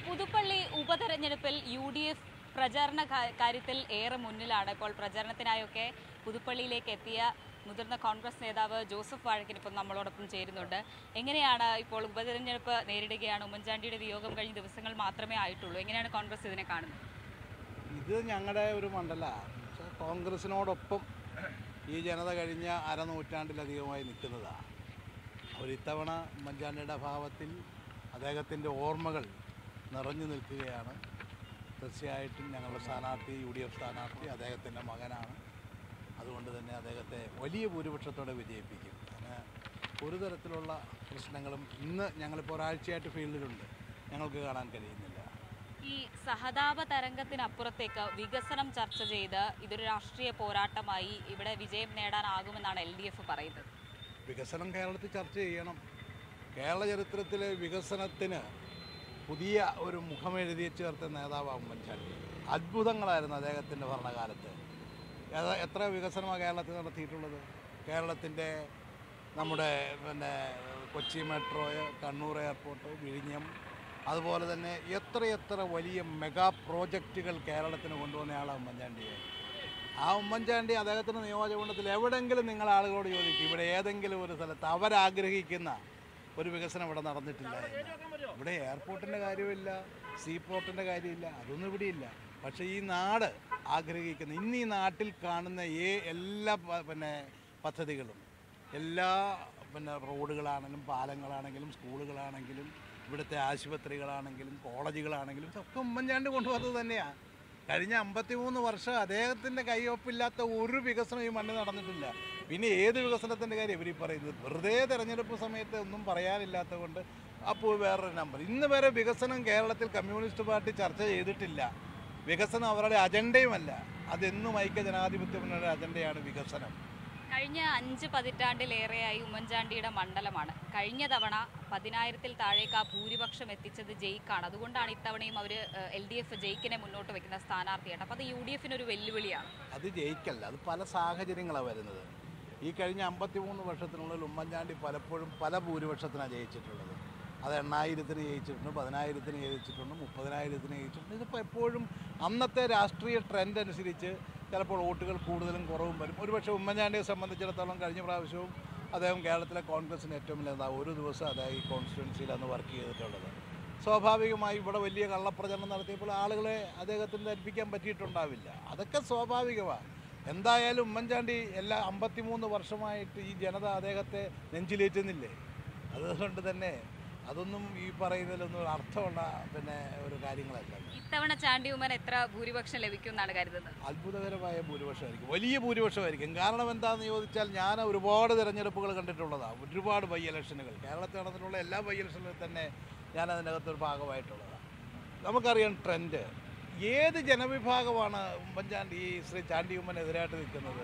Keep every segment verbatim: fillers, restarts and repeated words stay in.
പുതുപ്പള്ളി ഉപതെരഞ്ഞെടുപ്പിൽ U D F പ്രചാരണ കാര്യത്തിൽ ഏറെ മുന്നിലാണ്. ഇപ്പോൾ പ്രചാരണത്തിനായൊക്കെ പുതുപ്പള്ളിയിലേക്ക് എത്തിയ മുതിർന്ന കോൺഗ്രസ് നേതാവ് ജോസഫ് വാഴക്കൻ ഇപ്പോൾ നമ്മളോടൊപ്പം ചേരുന്നുണ്ട്. എങ്ങനെയാണ് ഇപ്പോൾ ഉപതെരഞ്ഞെടുപ്പ് നേരിടുകയാണ്? ഉമ്മൻചാണ്ടിയുടെ വിയോഗം കഴിഞ്ഞ ദിവസങ്ങൾ മാത്രമേ ആയിട്ടുള്ളൂ. എങ്ങനെയാണ് കോൺഗ്രസ് ഇതിനെ കാണുന്നത്? ഇത് ഞങ്ങളുടെ ഒരു മണ്ഡലമാണ്. കോൺഗ്രസിനോടൊപ്പം ഈ ജനത കഴിഞ്ഞ അരനൂറ്റാണ്ടിലധികമായി നിൽക്കുന്നതാണ്. അവരിത്തവണ ഉമ്മൻചാണ്ടിയുടെ ഭാവത്തിൽ അദ്ദേഹത്തിൻ്റെ ഓർമ്മകൾ നിറഞ്ഞു നിൽക്കുകയാണ്. തീർച്ചയായിട്ടും ഞങ്ങളുടെ സ്ഥാനാർത്ഥി യു ഡി എഫ് സ്ഥാനാർത്ഥി അദ്ദേഹത്തിൻ്റെ മകനാണ്. അതുകൊണ്ട് തന്നെ അദ്ദേഹത്തെ വലിയ ഭൂരിപക്ഷത്തോടെ വിജയിപ്പിക്കും. അങ്ങനെ ഒരു തരത്തിലുള്ള പ്രശ്നങ്ങളും ഇന്ന് ഞങ്ങളിപ്പോൾ ഒരാഴ്ചയായിട്ട് ഫീൽഡിലുണ്ട്, ഞങ്ങൾക്ക് കാണാൻ കഴിയുന്നില്ല. ഈ സഹതാപ തരംഗത്തിനപ്പുറത്തേക്ക് വികസനം ചർച്ച ചെയ്ത് ഇതൊരു രാഷ്ട്രീയ പോരാട്ടമായി ഇവിടെ വിജയം നേടാനാകുമെന്നാണ് എൽ ഡി എഫ് പറയുന്നത്. വികസനം കേരളത്തിൽ ചർച്ച ചെയ്യണം. കേരള ചരിത്രത്തിലെ വികസനത്തിന് പുതിയ ഒരു മുഖമെഴുതി ചേർത്ത നേതാവാണ് ഉമ്മൻചാണ്ടി. അത്ഭുതങ്ങളായിരുന്നു അദ്ദേഹത്തിൻ്റെ ഭരണകാലത്ത്. എത്ര വികസനമാണ് കേരളത്തിൽ നടത്തിയിട്ടുള്ളത്. കേരളത്തിൻ്റെ നമ്മുടെ പിന്നെ കൊച്ചി മെട്രോ, കണ്ണൂർ എയർപോർട്ട്, വിഴിഞ്ഞം, അതുപോലെ തന്നെ എത്രയെത്ര വലിയ മെഗാ പ്രോജക്റ്റുകൾ കേരളത്തിന് കൊണ്ടുവന്നയാളാണ് ഉമ്മൻചാണ്ടിയെ. ആ ഉമ്മൻചാണ്ടി അദ്ദേഹത്തിൻ്റെ നിയോജകമണ്ഡലത്തിൽ എവിടെയെങ്കിലും നിങ്ങൾ ആളുകളോട് ചോദിക്കും, ഇവിടെ ഏതെങ്കിലും ഒരു സ്ഥലത്ത് അവരാഗ്രഹിക്കുന്ന ഒരു വികസനം ഇവിടെ നടന്നിട്ടില്ല. ഇവിടെ എയർപോർട്ടിൻ്റെ കാര്യമില്ല, സീ പോർട്ടിൻ്റെ കാര്യമില്ല, അതൊന്നും ഇവിടെയില്ല. പക്ഷേ ഈ നാട് ആഗ്രഹിക്കുന്ന ഇന്ന് ഈ നാട്ടിൽ കാണുന്ന ഏ എല്ലാ പിന്നെ പദ്ധതികളും, എല്ലാ പിന്നെ റോഡുകളാണെങ്കിലും പാലങ്ങളാണെങ്കിലും സ്കൂളുകളാണെങ്കിലും ഇവിടുത്തെ ആശുപത്രികളാണെങ്കിലും കോളേജുകളാണെങ്കിലും ഒക്കെ ഉമ്മൻചാണ്ടി കൊണ്ടുവന്നത് തന്നെയാണ്. കഴിഞ്ഞ അമ്പത്തി മൂന്ന് വർഷം അദ്ദേഹത്തിൻ്റെ കയ്യൊപ്പില്ലാത്ത ഒരു വികസനം ഈ മണ്ണിൽ നടന്നിട്ടില്ല. പിന്നെ ഏത് വികസനത്തിൻ്റെ കാര്യം ഇവർ പറയുന്നത്? വെറുതെ തെരഞ്ഞെടുപ്പ് സമയത്ത് ഒന്നും പറയാനില്ലാത്തത് കൊണ്ട് അപ്പോൾ വേറൊരു നമ്പർ. ഇന്ന് വരെ വികസനം കേരളത്തിൽ കമ്മ്യൂണിസ്റ്റ് പാർട്ടി ചർച്ച ചെയ്തിട്ടില്ല. വികസനം അവരുടെ അജണ്ടയുമല്ല. അതെന്നും ഐക്യ ജനാധിപത്യ മുന്നണിയുടെ അജണ്ടയാണ് വികസനം. കഴിഞ്ഞ അഞ്ച് പതിറ്റാണ്ടിലേറെയായി ഉമ്മൻചാണ്ടിയുടെ മണ്ഡലമാണ്. കഴിഞ്ഞ തവണ പതിനായിരത്തിൽ താഴേക്ക് ആ ഭൂരിപക്ഷം എത്തിച്ചത് ജയിക്കാണ്. അതുകൊണ്ടാണ് ഇത്തവണയും അവർ എൽ ഡി എഫ് ജയിക്കിനെ മുന്നോട്ട് വയ്ക്കുന്ന സ്ഥാനാർത്ഥിയാണ്. അപ്പോൾ അത് യു ഡി എഫിനൊരു വെല്ലുവിളിയാണ്. അത് ജയിക്കല്ല, അത് പല സാഹചര്യങ്ങളാണ് വരുന്നത്. ഈ കഴിഞ്ഞ അമ്പത്തി മൂന്ന് വർഷത്തിനുള്ളിൽ ഉമ്മൻചാണ്ടി പലപ്പോഴും പല ഭൂരിപക്ഷത്തിനാണ് ജയിച്ചിട്ടുള്ളത്. അത് എണ്ണായിരത്തിന് ജയിച്ചിട്ടുണ്ട്, പതിനായിരത്തിന് ജയിച്ചിട്ടുണ്ട്, മുപ്പതിനായിരത്തിന് ജയിച്ചിട്ടുണ്ട്. ഇതിപ്പോൾ എപ്പോഴും അന്നത്തെ രാഷ്ട്രീയ ട്രെൻഡ് അനുസരിച്ച് ചിലപ്പോൾ വോട്ടുകൾ കൂടുതലും കുറവും വരും. ഒരുപക്ഷെ ഉമ്മൻചാണ്ടിയെ സംബന്ധിച്ചിടത്തോളം കഴിഞ്ഞ പ്രാവശ്യവും അദ്ദേഹം കേരളത്തിലെ കോൺഗ്രസിന് ഏറ്റവും വലിയ നേതാവ്. ഒരു ദിവസം അദ്ദേഹം ഈ കോൺസ്റ്റിറ്റ്യുവൻസിയിൽ അന്ന് വർക്ക് ചെയ്തിട്ടുള്ളത്. സ്വാഭാവികമായി ഇവിടെ വലിയ കള്ളപ്രചരണം നടത്തിയപ്പോൾ ആളുകളെ അദ്ദേഹത്തിന് ധരിപ്പിക്കാൻ പറ്റിയിട്ടുണ്ടാവില്ല. അതൊക്കെ സ്വാഭാവികമാണ്. എന്തായാലും ഉമ്മൻചാണ്ടി എല്ലാ അമ്പത്തി മൂന്ന് വർഷമായിട്ട് ഈ ജനത അദ്ദേഹത്തെ നെഞ്ചിലേറ്റുന്നില്ലേ. അതുകൊണ്ട് തന്നെ അതൊന്നും ഈ പറയുന്നതിലൊന്നും അർത്ഥമുള്ള പിന്നെ ഒരു കാര്യങ്ങളല്ല. ഇത്തവണ ചാണ്ടി ഉമ്മൻ എത്ര ഭൂരിപക്ഷം ലഭിക്കും എന്നാണ് കരുതുന്നത്? അത്ഭുതകരമായ ഭൂരിപക്ഷമായിരിക്കും, വലിയ ഭൂരിപക്ഷമായിരിക്കും. കാരണം എന്താണെന്ന് ചോദിച്ചാൽ ഞാൻ ഒരുപാട് തിരഞ്ഞെടുപ്പുകൾ കണ്ടിട്ടുള്ളതാണ്, ഒരുപാട് ബൈ ഇലക്ഷനുകൾ കേരളത്തിൽ നടന്നിട്ടുള്ള എല്ലാ ബൈ ഇലക്ഷനിലും തന്നെ ഞാൻ അതിനകത്തൊരു ഭാഗമായിട്ടുള്ളതാണ്. നമുക്കറിയാം ട്രെൻഡ്. ഏത് ജനവിഭാഗമാണ് ഉമ്മൻചാണ്ടി ഈ ശ്രീ ചാണ്ടി ഉമ്മനെതിരായിട്ട് നിൽക്കുന്നത്?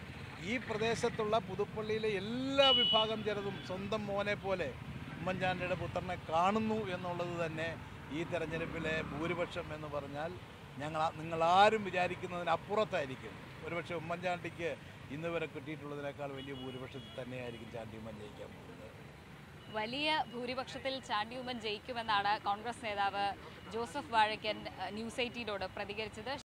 ഈ പ്രദേശത്തുള്ള പുതുപ്പള്ളിയിലെ എല്ലാ വിഭാഗം ജനതും സ്വന്തം മോനെ പോലെ ഉമ്മൻചാണ്ടിയുടെ പുത്രനെ കാണുന്നു എന്നുള്ളത് തന്നെ ഈ തെരഞ്ഞെടുപ്പിലെ ഭൂരിപക്ഷം എന്ന് പറഞ്ഞാൽ ഞങ്ങൾ നിങ്ങളാരും വിചാരിക്കുന്നതിനപ്പുറത്തായിരിക്കും. ഒരുപക്ഷെ ഉമ്മൻചാണ്ടിക്ക് ഇന്ന് വരെ കിട്ടിയിട്ടുള്ളതിനേക്കാൾ വലിയ ഭൂരിപക്ഷത്തിൽ തന്നെയായിരിക്കും ചാണ്ടി ഉമ്മൻ ജയിക്കാൻ പോകുന്നത്. വലിയ ഭൂരിപക്ഷത്തിൽ ചാണ്ടി ഉമ്മൻ ജയിക്കുമെന്നാണ് കോൺഗ്രസ് നേതാവ് ജോസഫ് വാഴക്കൻ ന്യൂസ് എയ്റ്റീനോട് പ്രതികരിച്ചത്.